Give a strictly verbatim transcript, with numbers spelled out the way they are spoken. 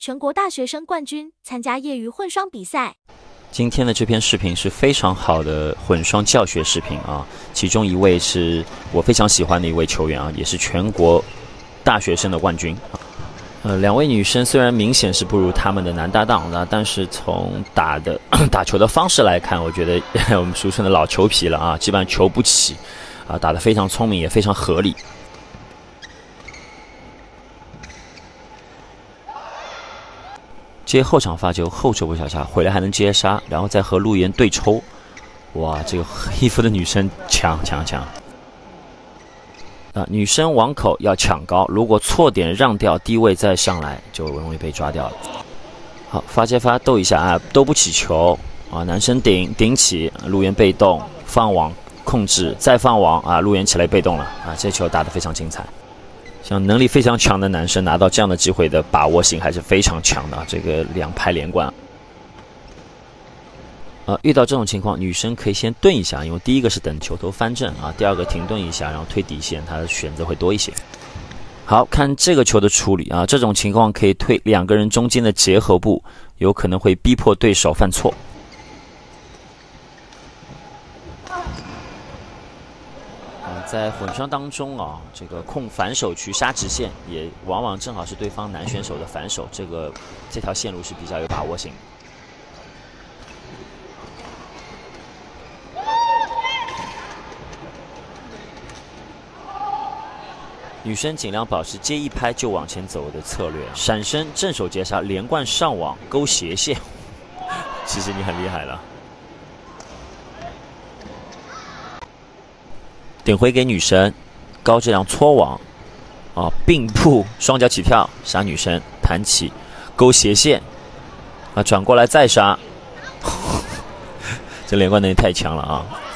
全国大学生冠军参加业余混双比赛。 今天的这篇视频是非常好的混双教学视频啊，其中一位是我非常喜欢的一位球员啊，也是全国大学生的冠军。呃，两位女生虽然明显是不如他们的男搭档啊，但是从打的打球的方式来看，我觉得我们俗称的老球皮了啊，基本上球不起啊，打得非常聪明，也非常合理。接后场发球，后手不小下，回来还能接杀，然后再和陆岩对抽。哇，这个黑衣服的女生强强强！啊，女生网口要抢高，如果错点让掉低位再上来，就容易被抓掉了。好，发接发斗一下啊，斗不起球啊，男生顶顶起，陆岩被动放网控制，再放网啊，陆岩起来被动了啊，这球打得非常精彩。像能力非常强的男生拿到这样的机会的把握性还是非常强的，这个两拍连贯。呃，遇到这种情况，女生可以先顿一下，因为第一个是等球头翻正啊，第二个停顿一下，然后推底线，她的选择会多一些。好，看这个球的处理啊，这种情况可以推两个人中间的结合部，有可能会逼迫对手犯错。在混双当中啊，这个控反手去杀直线，也往往正好是对方男选手的反手，这个这条线路是比较有把握性的。女生尽量保持接一拍就往前走的策略，闪身正手接杀，连贯上网勾斜线，其实你很厉害了。顶回给女神，高质量搓网，啊，并步双脚起跳杀女神，弹起勾斜线，啊，转过来再杀，这连贯能力太强了啊！